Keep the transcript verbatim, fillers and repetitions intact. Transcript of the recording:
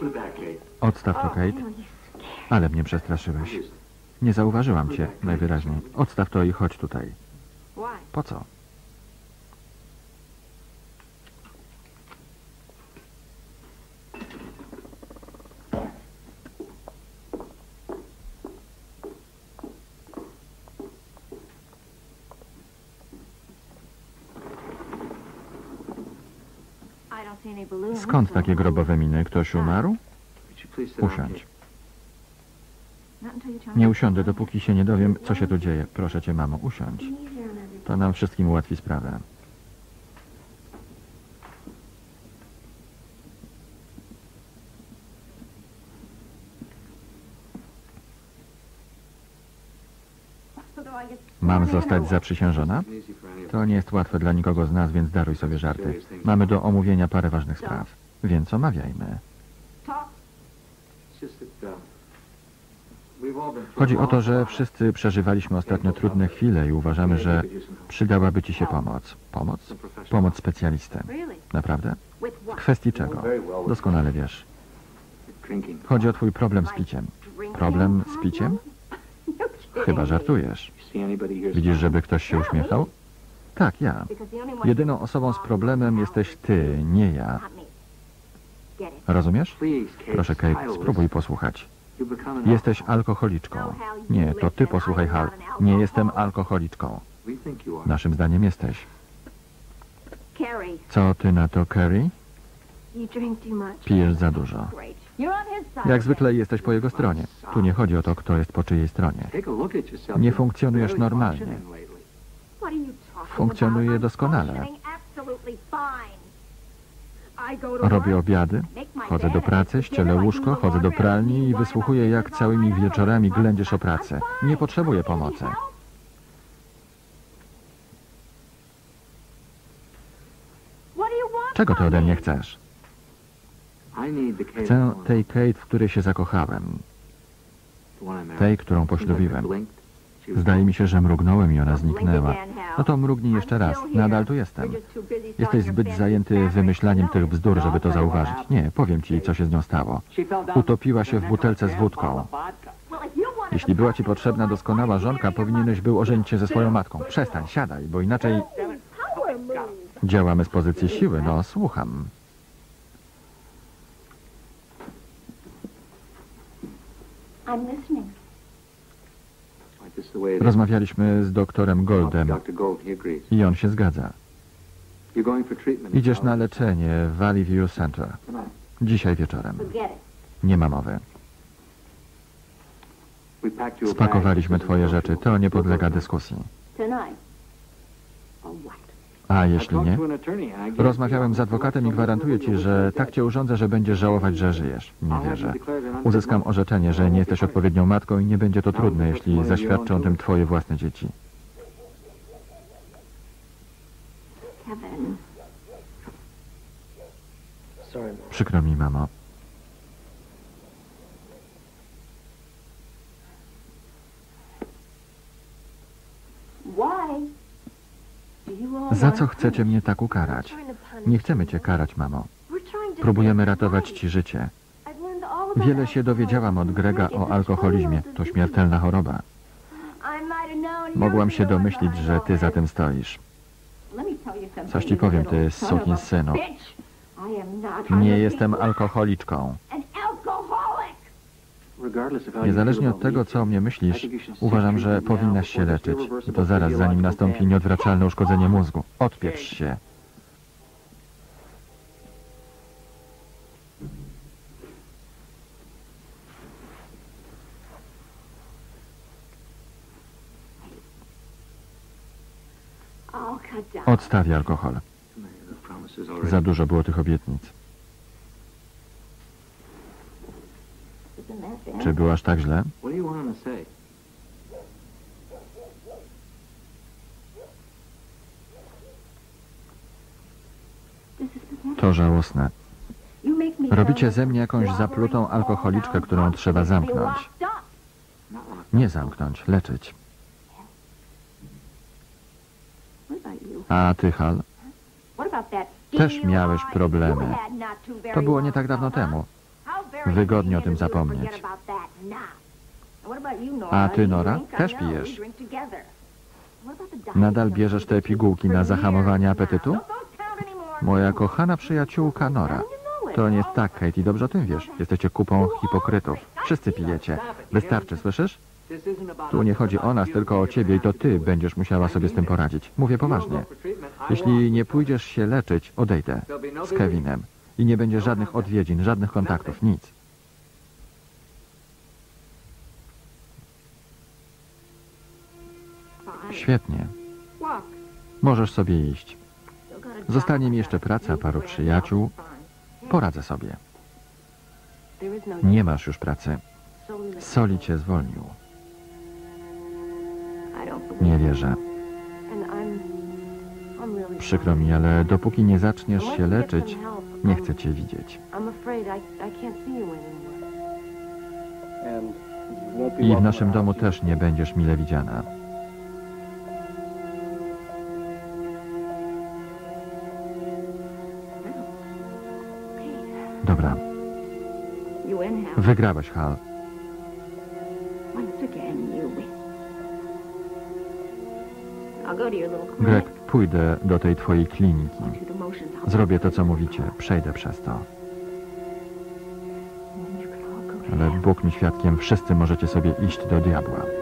Odstaw to, Kate. Ale mnie przestraszyłeś. Nie zauważyłam cię, najwyraźniej. Odstaw to i chodź tutaj. Po co? Skąd takie grobowe miny? Ktoś umarł? Usiądź. Nie usiądę, dopóki się nie dowiem, co się tu dzieje. Proszę cię, mamo, usiądź. To nam wszystkim ułatwi sprawę. Mam zostać zaprzysiężona? To nie jest łatwe dla nikogo z nas, więc daruj sobie żarty. Mamy do omówienia parę ważnych spraw. Więc omawiajmy. Chodzi o to, że wszyscy przeżywaliśmy ostatnio trudne chwile i uważamy, że przydałaby ci się pomoc. Pomoc? Pomoc specjalisty. Naprawdę? W kwestii czego? Doskonale wiesz. Chodzi o twój problem z piciem. Problem z piciem? Chyba żartujesz. Widzisz, żeby ktoś się uśmiechał? Tak, ja. Jedyną osobą z problemem jesteś ty, nie ja. Rozumiesz? Proszę, Kate, spróbuj posłuchać. Jesteś alkoholiczką. Nie, to ty posłuchaj, Hal. Nie jestem alkoholiczką. Naszym zdaniem jesteś. Co ty na to, Carrie? Pijesz za dużo. Jak zwykle jesteś po jego stronie. Tu nie chodzi o to, kto jest po czyjej stronie. Nie funkcjonujesz normalnie. Funkcjonuję doskonale. Robię obiady, chodzę do pracy, ścielę łóżko, chodzę do pralni i wysłuchuję, jak całymi wieczorami ględzisz o pracę. Nie potrzebuję pomocy. Czego ty ode mnie chcesz? Chcę tej Kate, w której się zakochałem. Tej, którą poślubiłem. Zdaje mi się, że mrugnąłem i ona zniknęła. No to mrugnij jeszcze raz. Nadal tu jestem. Jesteś zbyt zajęty wymyślaniem tych bzdur, żeby to zauważyć. Nie, powiem ci, co się z nią stało. Utopiła się w butelce z wódką. Jeśli była ci potrzebna doskonała żonka, powinieneś był ożenić się ze swoją matką. Przestań, siadaj, bo inaczej... Działamy z pozycji siły, no słucham. Rozmawialiśmy z doktorem Goldem i on się zgadza. Idziesz na leczenie w Valley View Center. Dzisiaj wieczorem. Nie ma mowy. Spakowaliśmy twoje rzeczy. To nie podlega dyskusji. A jeśli nie? Rozmawiałem z adwokatem i gwarantuję ci, że tak cię urządzę, że będziesz żałować, że żyjesz. Nie wierzę. Uzyskam orzeczenie, że nie jesteś odpowiednią matką i nie będzie to trudne, jeśli zaświadczą tym twoje własne dzieci. Przykro mi, mamo. Za co chcecie mnie tak ukarać? Nie chcemy cię karać, mamo. Próbujemy ratować ci życie. Wiele się dowiedziałam od Grega o alkoholizmie. To śmiertelna choroba. Mogłam się domyślić, że ty za tym stoisz. Coś ci powiem, ty sukinsynu. Nie jestem alkoholiczką. Niezależnie od tego, co o mnie myślisz, uważam, że powinnaś się leczyć. I to zaraz, zanim nastąpi nieodwracalne uszkodzenie mózgu. Odpieprz się. Odstawię alkohol. Za dużo było tych obietnic. Czy było aż tak źle? To żałosne. Robicie ze mnie jakąś zaplutą alkoholiczkę, którą trzeba zamknąć. Nie zamknąć, leczyć. A ty, Hal? Też miałeś problemy. To było nie tak dawno temu. wygodnie o tym zapomnieć. A ty, Nora, też pijesz. Nadal bierzesz te pigułki na zahamowanie apetytu? Moja kochana przyjaciółka Nora. To nie jest tak, Katie, dobrze o tym wiesz. Jesteście kupą hipokrytów. Wszyscy pijecie. Wystarczy, słyszysz? Tu nie chodzi o nas, tylko o ciebie i to ty będziesz musiała sobie z tym poradzić. Mówię poważnie. Jeśli nie pójdziesz się leczyć, odejdę z Kevinem. I nie będzie żadnych odwiedzin, żadnych kontaktów, nic. Świetnie. Możesz sobie iść. Zostanie mi jeszcze praca, paru przyjaciół. Poradzę sobie. Nie masz już pracy. Soli cię zwolnił. Nie wierzę. Przykro mi, ale dopóki nie zaczniesz się leczyć, nie chcę cię widzieć. I w naszym domu też nie będziesz mile widziana. Dobra. Wygrałeś, Hal. Greg, pójdę do tej twojej kliniki. Zrobię to, co mówicie. Przejdę przez to. Ale Bóg mi świadkiem, wszyscy możecie sobie iść do diabła.